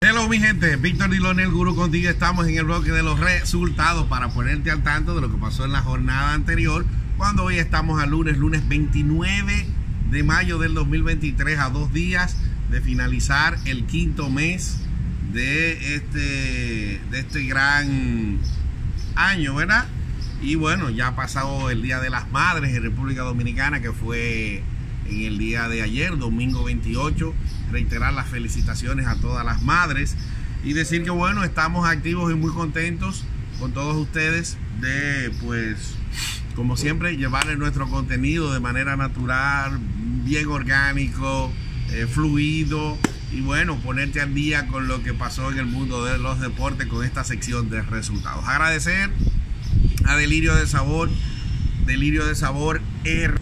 Hello mi gente, Víctor Diloné, el Gurú contigo. Estamos en el bloque de los resultados para ponerte al tanto de lo que pasó en la jornada anterior, cuando hoy estamos a lunes 29 de mayo del 2023, a 2 días de finalizar el quinto mes de este gran año, ¿verdad? Y bueno, ya ha pasado el Día de las Madres en República Dominicana, que fue en el día de ayer, domingo 28. Reiterar las felicitaciones a todas las madres y decir que bueno, estamos activos y muy contentos con todos ustedes de, pues, como siempre, llevarles nuestro contenido de manera natural, bien orgánico, fluido, y bueno, ponerte al día con lo que pasó en el mundo de los deportes con esta sección de resultados. Agradecer a Delirio de Sabor RD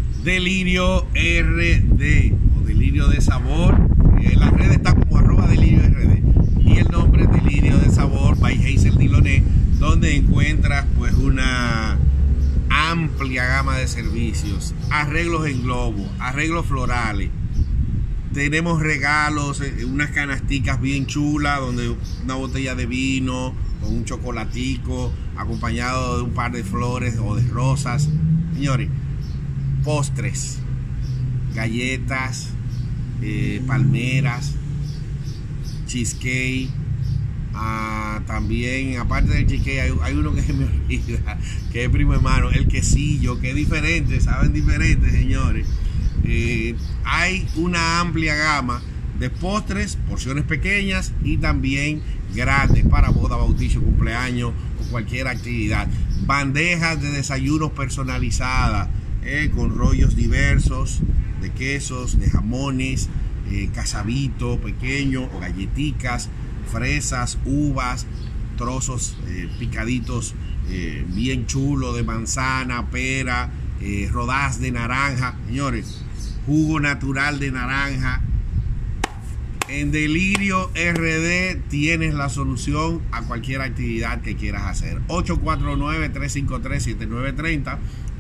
o Delirio de Sabor. En las redes está como @DelirioRD y el nombre es Delirio de Sabor by Hazel Diloné, donde encuentras pues una amplia gama de servicios, arreglos en globo, arreglos florales. Tenemos regalos, unas canasticas bien chulas, donde una botella de vino con un chocolatico acompañado de un par de flores o de rosas. Señores, postres, galletas, palmeras, cheesecake. También, aparte del cheesecake, hay uno que se me olvida, que es primo hermano, el quesillo, que es diferente, saben diferente, señores. Hay una amplia gama de postres, porciones pequeñas y también grandes para boda, bautizo, cumpleaños o cualquier actividad. Bandejas de desayunos personalizadas, con rollos diversos de quesos, de jamones, casabito pequeño, galletitas, fresas, uvas, trozos picaditos bien chulos de manzana, pera, rodajas de naranja. Señores, jugo natural de naranja. En Delirio RD tienes la solución a cualquier actividad que quieras hacer. 849-353-7930,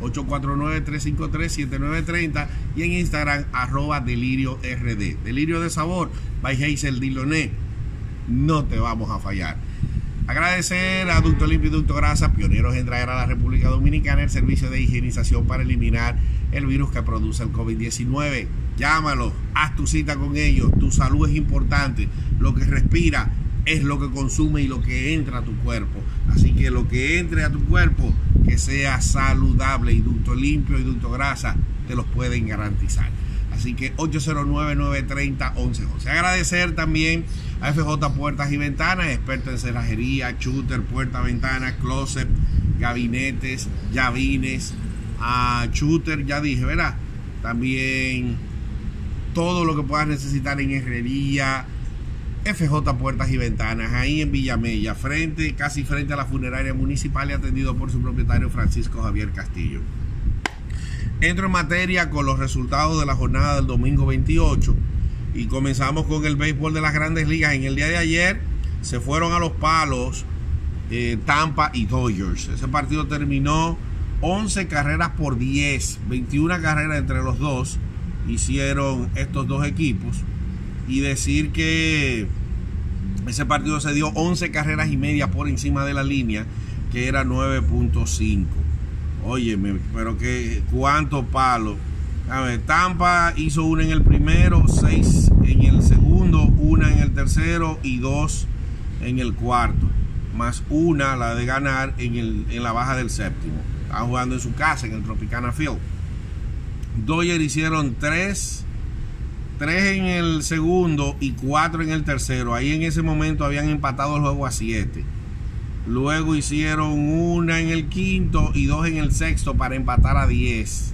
849-353-7930 y en Instagram @DelirioRD. Delirio de Sabor by Hazel Diloné. No te vamos a fallar. Agradecer a Ducto Limpio y Ducto Grasa, pioneros en traer a la República Dominicana el servicio de higienización para eliminar el virus que produce el COVID-19. Llámalo, haz tu cita con ellos. Tu salud es importante. Lo que respira es lo que consume y lo que entra a tu cuerpo. Así que lo que entre a tu cuerpo, que sea saludable, y Ducto Limpio y Ducto Grasa te los pueden garantizar. Así que 809-930-1111. Agradecer también a FJ Puertas y Ventanas, experto en cerrajería, shooter, puerta, ventanas, closet, gabinetes, llavines, shooter, ya dije, ¿verdad? También todo lo que puedas necesitar en herrería. FJ Puertas y Ventanas, ahí en Villamella, casi frente a la funeraria municipal, y atendido por su propietario Francisco Javier Castillo. Entro en materia con los resultados de la jornada del domingo 28 y comenzamos con el béisbol de las Grandes Ligas. En el día de ayer se fueron a los palos Tampa y Dodgers. Ese partido terminó 11 carreras por 10, 21 carreras entre los dos hicieron estos dos equipos, y decir que ese partido se dio 11 carreras y media por encima de la línea, que era 9.5. Óyeme, pero que cuánto palo. A ver, Tampa hizo una en el primero, 6 en el segundo, una en el tercero y 2 en el cuarto, más una, la de ganar, en la baja del séptimo. Estaban jugando en su casa, en el Tropicana Field. Dodgers hicieron 3 en el segundo y 4 en el tercero. Ahí en ese momento habían empatado el juego a 7. Luego hicieron una en el quinto y 2 en el sexto para empatar a 10.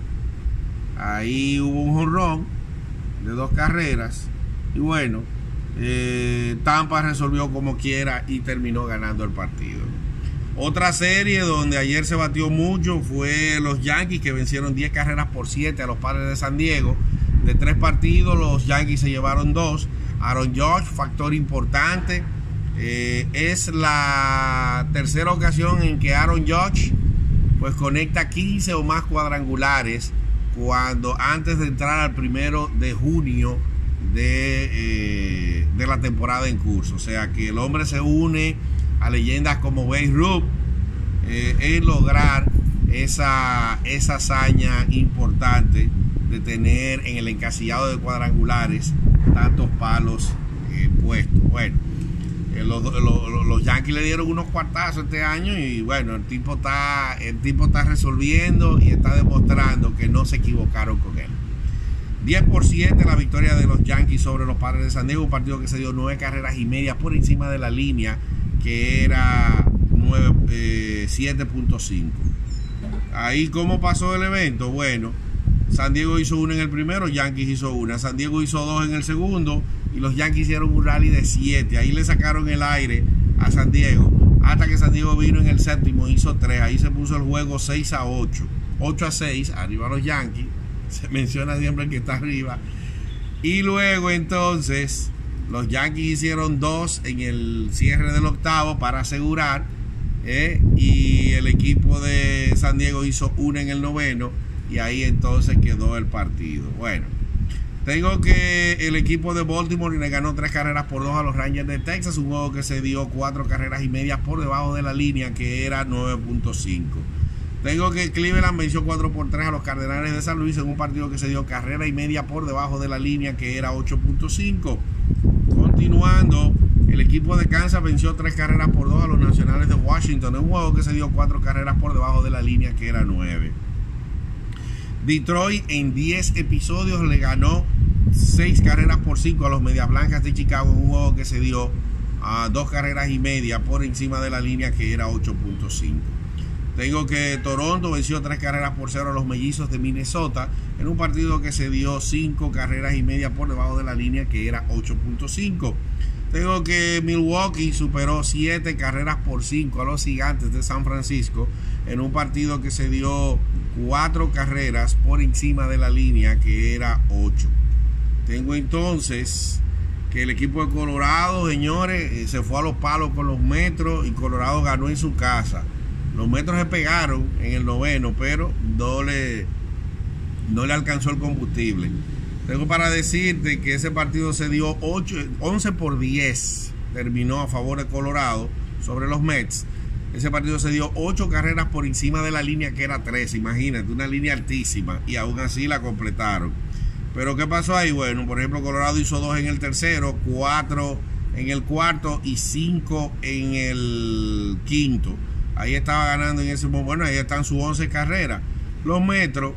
Ahí hubo un jonrón de 2 carreras. Y bueno, Tampa resolvió como quiera y terminó ganando el partido. Otra serie donde ayer se batió mucho fue los Yankees, que vencieron 10 carreras por 7 a los Padres de San Diego. De 3 partidos, los Yankees se llevaron 2. Aaron Judge, factor importante. Es la tercera ocasión en que Aaron Judge pues conecta 15 o más cuadrangulares, cuando antes de entrar al 1 de junio de la temporada en curso. O sea que el hombre se une a leyendas como Babe Ruth en lograr esa hazaña importante de tener en el encasillado de cuadrangulares tantos palos puestos. Bueno, los Yankees le dieron unos cuartazos este año y bueno, el tipo está resolviendo y está demostrando que no se equivocaron con él. 10% la victoria de los Yankees sobre los Padres de San Diego, un partido que se dio 9 carreras y media por encima de la línea que era 7.5. Ahí, ¿cómo pasó el evento? Bueno, San Diego hizo una en el primero, Yankees hizo una. San Diego hizo 2 en el segundo y los Yankees hicieron un rally de 7. Ahí le sacaron el aire a San Diego hasta que San Diego vino en el séptimo, hizo 3. Ahí se puso el juego 6-8, 8-6, arriba los Yankees. Se menciona siempre el que está arriba. Y luego entonces los Yankees hicieron 2 en el cierre del octavo para asegurar, y el equipo de San Diego hizo 1 en el noveno y ahí entonces quedó el partido. Bueno, tengo que el equipo de Baltimore le ganó 3 carreras por 2 a los Rangers de Texas, un juego que se dio 4 carreras y media por debajo de la línea que era 9.5. Tengo que Cleveland venció 4-3 a los Cardenales de San Luis en un partido que se dio carrera y media por debajo de la línea que era 8.5. Continuando, el equipo de Kansas venció 3 carreras por 2 a los Nacionales de Washington en un juego que se dio 4 carreras por debajo de la línea que era 9. Detroit en 10 episodios le ganó 6 carreras por 5 a los Medias Blancas de Chicago en un juego que se dio a 2 carreras y media por encima de la línea que era 8.5. Tengo que Toronto venció 3 carreras por 0 a los Mellizos de Minnesota en un partido que se dio 5 carreras y media por debajo de la línea que era 8.5. Tengo que Milwaukee superó 7 carreras por 5 a los Gigantes de San Francisco en un partido que se dio 4 carreras por encima de la línea que era 8. Tengo entonces que el equipo de Colorado, señores, se fue a los palos con los Metros y Colorado ganó en su casa. Los Metros se pegaron en el noveno, pero no le alcanzó el combustible. Tengo para decirte que ese partido se dio 11-10, terminó a favor de Colorado sobre los Mets. Ese partido se dio 8 carreras por encima de la línea que era 13, imagínate, una línea altísima, y aún así la completaron. Pero ¿qué pasó ahí? Bueno, por ejemplo, Colorado hizo 2 en el tercero, 4 en el cuarto y 5 en el quinto. Ahí estaba ganando en ese momento. Bueno, ahí están sus 11 carreras. Los Metros,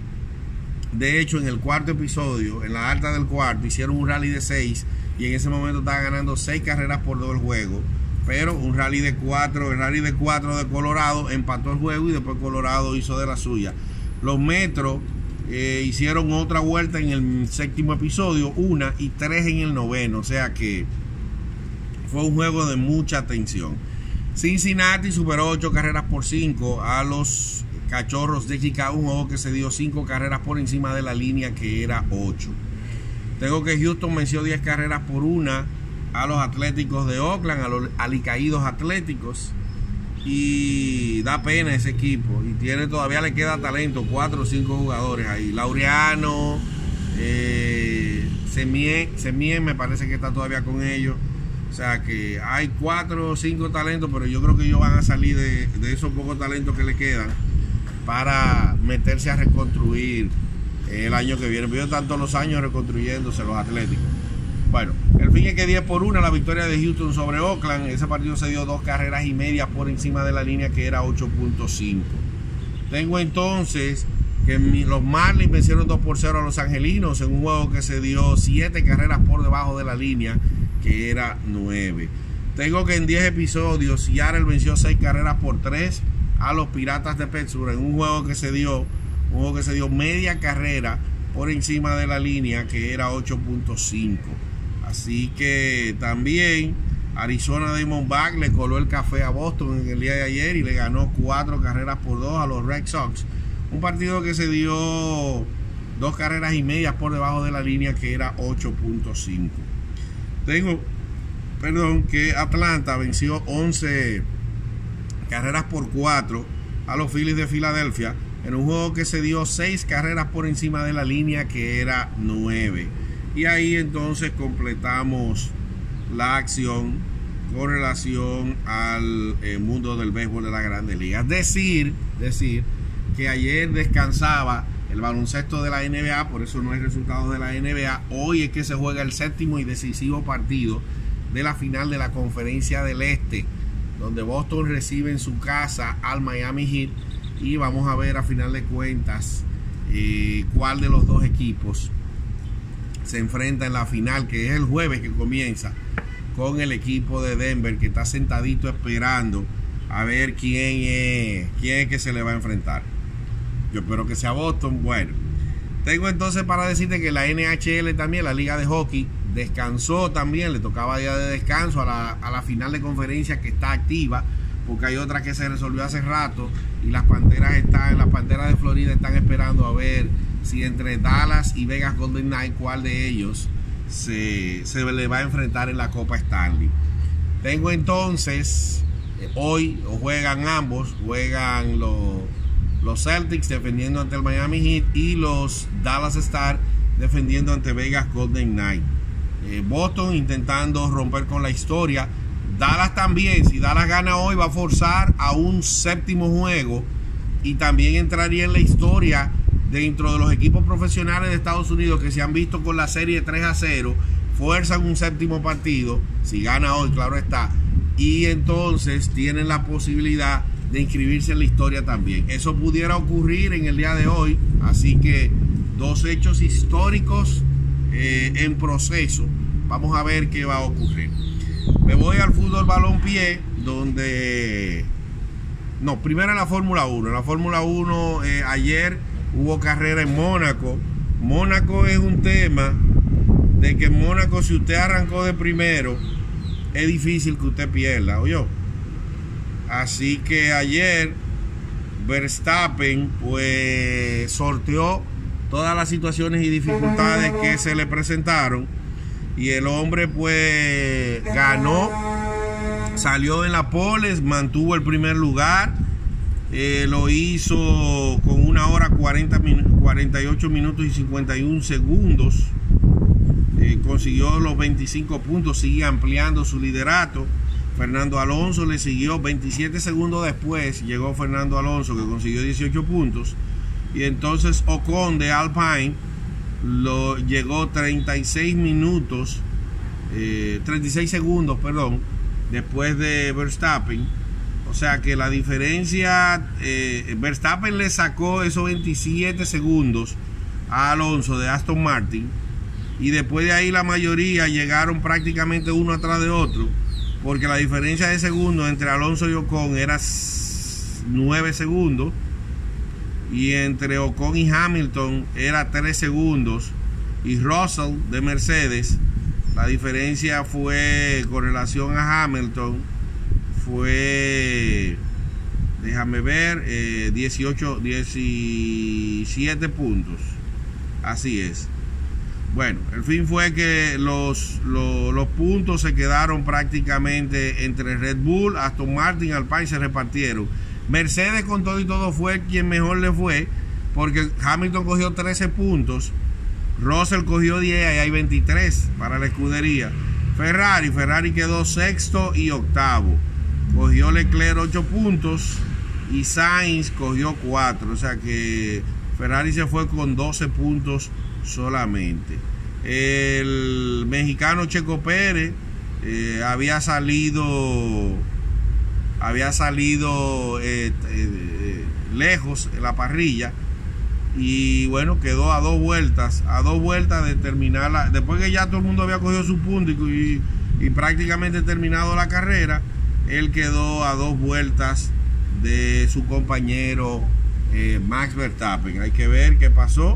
de hecho, en el cuarto episodio, en la alta del cuarto, hicieron un rally de 6 y en ese momento estaban ganando 6 carreras por 2 el juego. Pero un rally de 4, el rally de 4 de Colorado empató el juego y después Colorado hizo de la suya. Los Metros hicieron otra vuelta en el séptimo episodio, 1 y 3 en el noveno. O sea que fue un juego de mucha tensión. Cincinnati superó 8 carreras por 5 a los Cachorros de Chicago, un juego que se dio 5 carreras por encima de la línea que era 8. Tengo que Houston venció 10 carreras por 1 a los Atléticos de Oakland, a los alicaídos Atléticos, y da pena ese equipo, y todavía le queda talento, 4 o 5 jugadores ahí. Laureano, Semien me parece que está todavía con ellos. O sea que hay 4 o 5 talentos, pero yo creo que ellos van a salir de esos pocos talentos que le quedan para meterse a reconstruir el año que viene. Ellos están todos los años reconstruyéndose los Atléticos. Bueno, el fin es que 10-1 la victoria de Houston sobre Oakland. Ese partido se dio 2 carreras y media por encima de la línea que era 8.5. Tengo entonces que los Marlins vencieron 2-0 a los Angelinos en un juego que se dio 7 carreras por debajo de la línea que era 9. Tengo que en 10 episodios Seattle venció 6 carreras por 3 a los Piratas de Pittsburgh en un juego que se dio media carrera por encima de la línea que era 8.5. Así que también Arizona Diamondbacks le coló el café a Boston en el día de ayer y le ganó 4 carreras por 2 a los Red Sox. Un partido que se dio 2 carreras y medias por debajo de la línea que era 8.5. Tengo que Atlanta venció 11 carreras por 4 a los Phillies de Filadelfia en un juego que se dio 6 carreras por encima de la línea que era 9. Y ahí entonces completamos la acción con relación al mundo del béisbol de la Grandes Ligas. Decir que ayer descansaba el baloncesto de la NBA, por eso no hay resultados de la NBA. Hoy es que se juega el séptimo y decisivo partido de la final de la Conferencia del Este, donde Boston recibe en su casa al Miami Heat, y vamos a ver a final de cuentas cuál de los dos equipos se enfrenta en la final, que es el jueves que comienza, con el equipo de Denver, que está sentadito esperando a ver quién es que se le va a enfrentar. Yo espero que sea Boston. Bueno, tengo entonces para decirte que la NHL también, la liga de hockey, descansó también, le tocaba día de descanso a la final de conferencia, que está activa, porque hay otra que se resolvió hace rato, y las Panteras de Florida están esperando a ver si entre Dallas y Vegas Golden Knights, cuál de ellos se le va a enfrentar en la Copa Stanley. Tengo entonces, hoy juegan ambos, juegan los Celtics defendiendo ante el Miami Heat y los Dallas Stars defendiendo ante Vegas Golden Knights. Boston intentando romper con la historia. Dallas también, si Dallas gana hoy, va a forzar a un séptimo juego y también entraría en la historia dentro de los equipos profesionales de Estados Unidos que se han visto con la serie 3-0, fuerzan un séptimo partido, si gana hoy, claro está, y entonces tienen la posibilidad de inscribirse en la historia también. Eso pudiera ocurrir en el día de hoy, así que dos hechos históricos en proceso. Vamos a ver qué va a ocurrir. Me voy al fútbol balompié, donde... No, primero en la Fórmula 1. En la Fórmula 1 ayer hubo carrera en Mónaco. Mónaco es un tema de que en Mónaco, si usted arrancó de primero, es difícil que usted pierda, ¿oyó? Así que ayer Verstappen pues sorteó todas las situaciones y dificultades que se le presentaron, y el hombre pues ganó, salió en la pole, mantuvo el primer lugar, lo hizo con 1 hora 48 minutos y 51 segundos, consiguió los 25 puntos, sigue ampliando su liderato. Fernando Alonso le siguió 27 segundos después, llegó Fernando Alonso, que consiguió 18 puntos, y entonces Ocon de Alpine llegó 36 segundos, después de Verstappen. O sea que la diferencia, Verstappen le sacó esos 27 segundos a Alonso de Aston Martin, y después de ahí la mayoría llegaron prácticamente uno atrás de otro, porque la diferencia de segundos entre Alonso y Ocon era 9 segundos, y entre Ocon y Hamilton era 3 segundos, y Russell de Mercedes, la diferencia fue con relación a Hamilton, fue, déjame ver, 17 puntos. Así es. Bueno, el fin fue que los puntos se quedaron prácticamente entre Red Bull, Aston Martin, Alpine, se repartieron. Mercedes con todo y todo fue quien mejor le fue, porque Hamilton cogió 13 puntos, Russell cogió 10 y hay 23 para la escudería. Ferrari quedó sexto y octavo, cogió Leclerc 8 puntos y Sainz cogió 4, o sea que Ferrari se fue con 12 puntos solamente. El mexicano Checo Pérez había salido lejos en la parrilla, y bueno, quedó a dos vueltas de terminarla, después que ya todo el mundo había cogido su punto y prácticamente terminado la carrera. Él quedó a 2 vueltas de su compañero Max Verstappen. Hay que ver qué pasó.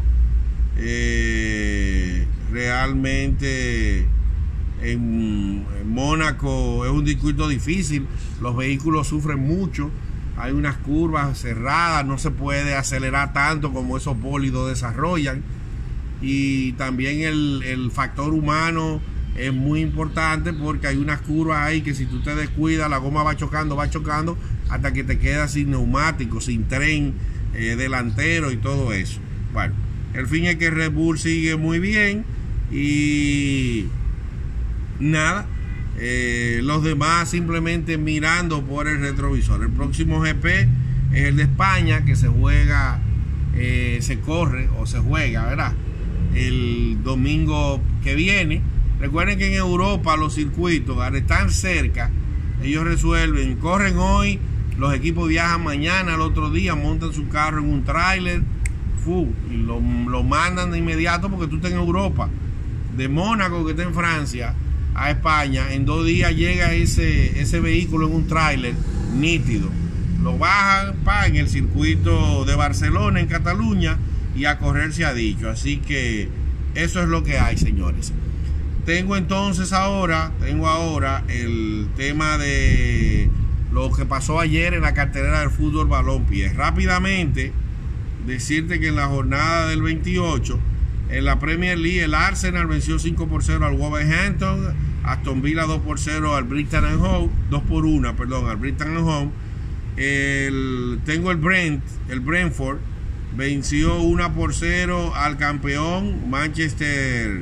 Realmente en Mónaco es un circuito difícil, los vehículos sufren mucho, hay unas curvas cerradas, no se puede acelerar tanto como esos bólidos desarrollan, y también el factor humano es muy importante, porque hay unas curvas ahí que si tú te descuidas, la goma va chocando hasta que te quedas sin neumático, sin tren delantero y todo eso. Bueno, el fin es que Red Bull sigue muy bien, Y nada, los demás simplemente mirando por el retrovisor. El próximo GP es el de España, que se juega, se corre o se juega, ¿verdad?, el domingo que viene. Recuerden que en Europa los circuitos, al estar cerca, ellos resuelven, corren hoy, los equipos viajan mañana, al otro día montan su carro en un tráiler y lo mandan de inmediato, porque tú estás en Europa, de Mónaco, que está en Francia, a España, en 2 días llega ese vehículo en un tráiler nítido, lo bajan en el circuito de Barcelona, en Cataluña, y a correr se ha dicho. Así que eso es lo que hay, señores. Tengo ahora el tema de lo que pasó ayer en la cartelera del fútbol balompié. Rápidamente decirte que en la jornada del 28 en la Premier League, el Arsenal venció 5-0 al Wolverhampton, Aston Villa 2-0 al Brighton and Hove, 2-1 al Brighton and Hove. Tengo el Brentford venció 1-0 al campeón Manchester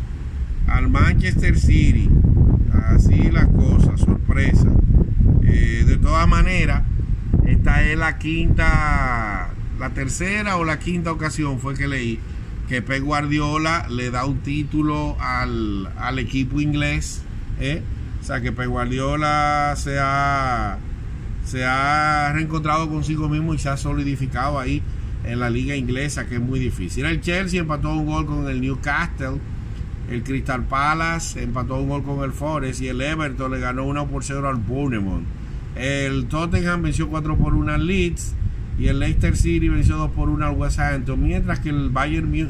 City. Así las cosas, sorpresa. De todas maneras, esta es la tercera o la quinta ocasión, fue que leí, que Pep Guardiola le da un título al equipo inglés. O sea, que Pep Guardiola se ha reencontrado consigo mismo y se ha solidificado ahí en la liga inglesa, que es muy difícil. El Chelsea empató un gol con el Newcastle, el Crystal Palace empató un gol con el Forest, y el Everton le ganó 1-0 al Bournemouth. El Tottenham venció 4-1 al Leeds, y el Leicester City venció 2-1 al West Ham, mientras que el Bayern Munich,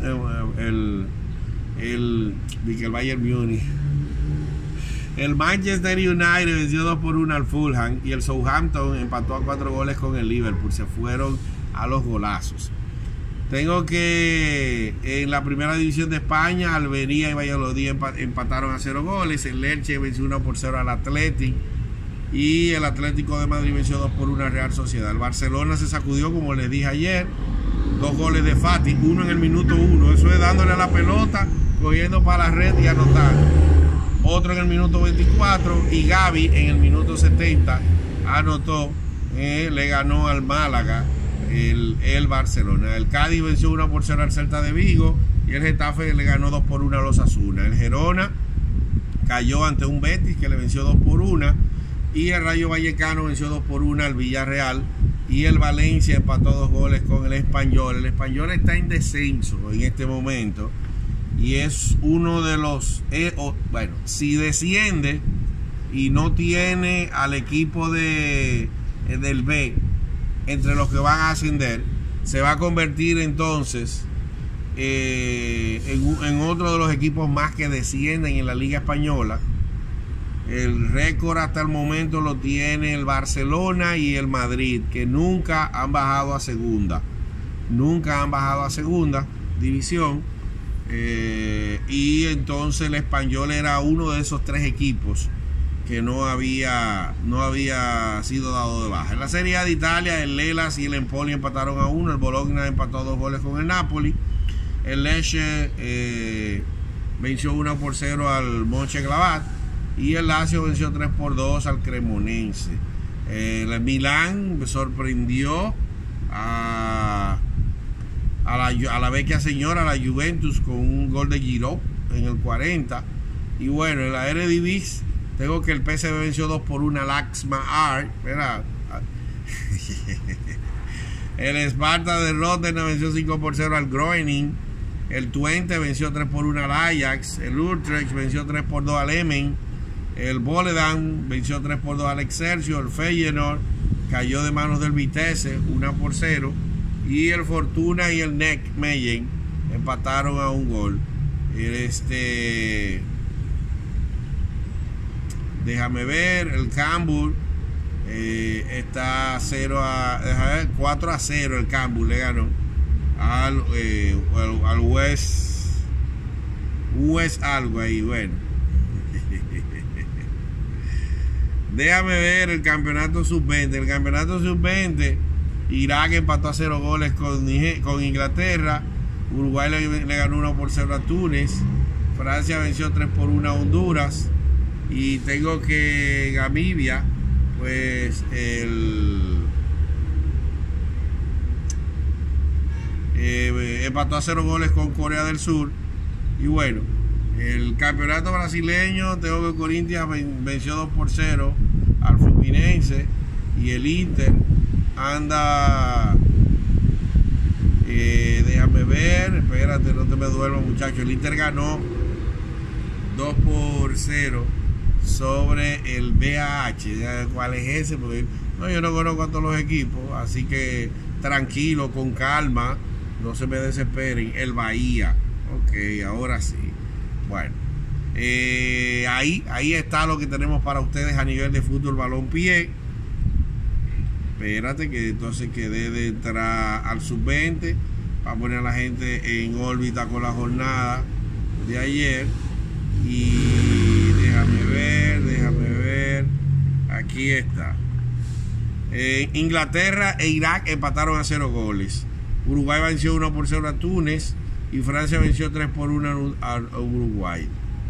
el Manchester United venció 2-1 al Fulham, y el Southampton empató a 4 goles con el Liverpool. Se fueron a los golazos. Tengo que en la primera división de España, Almería y Valladolid empataron a 0 goles. El Elche venció 1-0 al Athletic, y el Atlético de Madrid venció 2-1 al Real Sociedad. El Barcelona se sacudió, como les dije ayer, 2 goles de Fati, uno en el minuto 1, eso es dándole a la pelota, cogiendo para la red y anotando. Otro en el minuto 24, y Gavi en el minuto 70 anotó, le ganó al Málaga el Barcelona. El Cádiz venció 1-0 al Celta de Vigo, y el Getafe le ganó 2-1 a los Osasuna. El Girona cayó ante un Betis que le venció 2-1, y el Rayo Vallecano venció 2-1 al Villarreal, y el Valencia empató 2 goles con el Español. El Español está en descenso en este momento, y es uno de los, si desciende y no tiene al equipo del B entre los que van a ascender, se va a convertir entonces en otro de los equipos más que descienden en la Liga Española. El récord hasta el momento lo tiene el Barcelona y el Madrid, que nunca han bajado a segunda división. Y entonces el Español era uno de esos 3 equipos que no había sido dado de baja. En la Serie A de Italia, el Hellas y el Empoli empataron a 1, el Bologna empató 2 goles con el Napoli, el Lecce venció 1-0 al Mönchengladbach, y el Lazio venció 3-2 al Cremonense. El Milán sorprendió a la vecchia señora, la Juventus, con un gol de Giroud en el 40. Y bueno, en la Eredivisie tengo que el PSV venció 2-1 al Alkmaar, ¿verdad? El Sparta de Rotterdam venció 5-0 al Groningen. El Twente venció 3-1 al Ajax. El Utrecht venció 3-2 al Emmen. El Volendam venció 3-2 al Excelsior. El Feyenoord cayó de manos del Vitesse 1-0. Y el Fortuna y el Nijmegen empataron a 1 gol. Déjame ver, el Cambuur está 4-0. El Cambuur le ganó al West algo ahí. Bueno, déjame ver el campeonato sub-20. El campeonato sub-20, Irak empató a 0 goles con Inglaterra. Uruguay le ganó 1-0 a Túnez. Francia venció 3-1 a Honduras. Y tengo que Gamibia, pues empató a 0 goles con Corea del Sur. Y bueno, el campeonato brasileño, tengo que Corinthians venció 2-0 al Fluminense. Y el Inter anda, déjame ver, espérate, no te me duermas, muchachos. El Inter ganó 2-0 sobre el BAH. ¿Cuál es ese? Porque no, yo no conozco a todos los equipos, así que tranquilo, con calma, no se me desesperen. El Bahía, ok, ahora sí. Bueno, ahí está lo que tenemos para ustedes a nivel de fútbol balompié. Espérate que entonces quedé de entrar al sub-20 para poner a la gente en órbita con la jornada de ayer. Y déjame ver, aquí está. Inglaterra e Irak empataron a 0 goles. Uruguay venció 1-0 a Túnez y Francia venció 3-1 a Uruguay.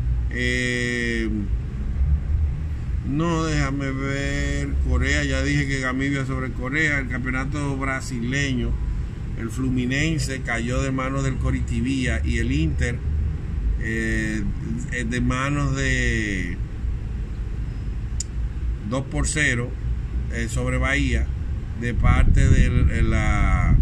No, déjame ver. Corea, ya dije que Gamibia sobre Corea. El campeonato brasileño, el Fluminense cayó de manos del Coritiba y el Inter de manos de 2-0 sobre Bahía, de parte de la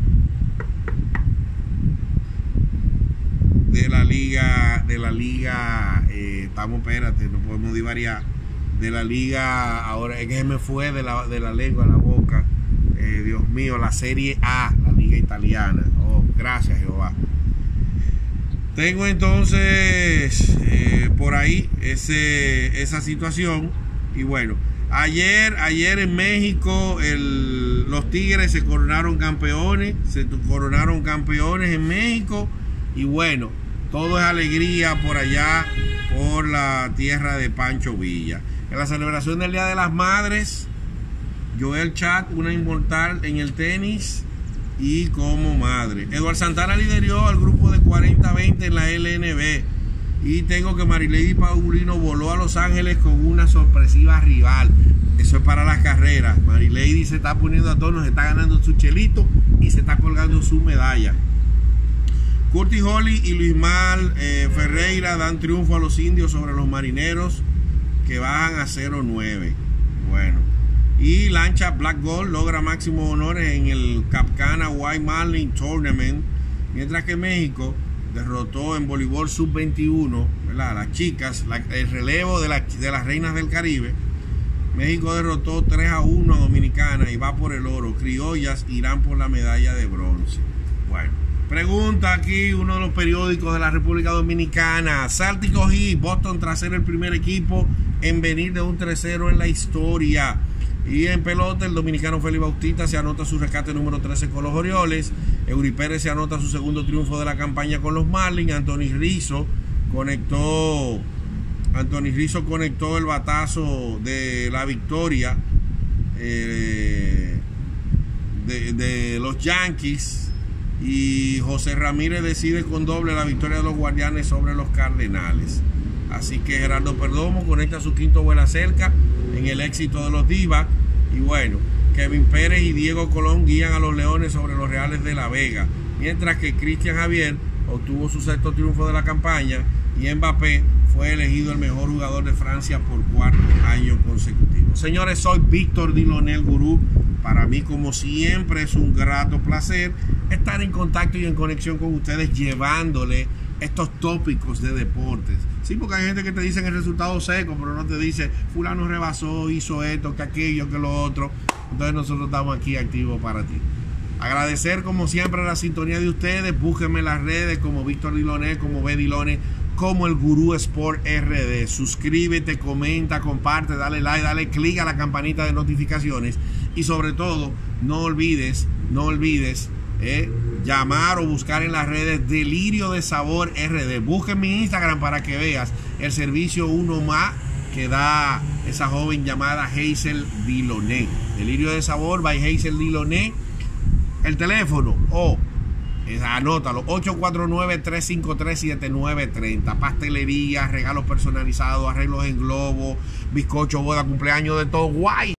liga, estamos, espérate, no podemos divariar, de la liga, ahora es que se me fue de la lengua a la boca, Dios mío, la Serie A, la liga italiana. Oh, gracias Jehová. Tengo entonces por ahí esa situación. Y bueno, ayer en México los Tigres se coronaron campeones, en México. Y bueno, todo es alegría por allá, por la tierra de Pancho Villa. En la celebración del Día de las Madres, Joel Chat, una inmortal en el tenis y como madre. Eduard Santana lideró al grupo de 40-20 en la LNB. Y tengo que Marilady Paulino voló a Los Ángeles con una sorpresiva rival. Eso es para las carreras. Marilady se está poniendo a tono, se está ganando su chelito y se está colgando su medalla. Curtis Holly y Luis Mal Ferreira dan triunfo a los indios sobre los marineros, que bajan a 0-9. Bueno, y lancha Black Gold logra máximos honores en el Capcana White Marlin Tournament, mientras que México derrotó en voleibol sub-21, ¿verdad?, las chicas, el relevo de las reinas del Caribe. México derrotó 3-1 a Dominicana y va por el oro. Criollas irán por la medalla de bronce. Bueno, pregunta aquí uno de los periódicos de la República Dominicana. Celtic Heat, Boston tras ser el primer equipo en venir de un 3-0 en la historia. Y en pelota, el dominicano Félix Bautista se anota su rescate número 13 con los Orioles. Eury Pérez se anota su segundo triunfo de la campaña con los Marlins. Anthony Rizzo conectó el batazo de la victoria de los Yankees. Y José Ramírez decide con doble la victoria de los Guardianes sobre los Cardenales. Así que Gerardo Perdomo conecta su quinto vuela cerca en el éxito de los Divas. Y bueno, Kevin Pérez y Diego Colón guían a los Leones sobre los Reales de La Vega, mientras que Cristian Javier obtuvo su sexto triunfo de la campaña y Mbappé fue elegido el mejor jugador de Francia por cuarto año consecutivo. Señores, soy Víctor Diloné, el Gurú. Para mí, como siempre, es un grato placer estar en contacto y en conexión con ustedes, llevándole estos tópicos de deportes. Sí, porque hay gente que te dice el resultado seco, pero no te dice fulano rebasó, hizo esto, que aquello, que lo otro. Entonces nosotros estamos aquí activos para ti. Agradecer como siempre la sintonía de ustedes. Búsquenme en las redes como Víctor Diloné, como B Diloné, como el Gurú Sport RD. Suscríbete, comenta, comparte, dale like, dale click a la campanita de notificaciones. Y sobre todo, no olvides llamar o buscar en las redes Delirio de Sabor RD. Busca en mi Instagram para que veas el servicio uno más que da esa joven llamada Hazel Diloné. Delirio de Sabor by Hazel Diloné. El teléfono Anótalo, 849-353-7930. Pastelería, regalos personalizados, arreglos en globo, bizcocho, boda, cumpleaños, de todo. Guay.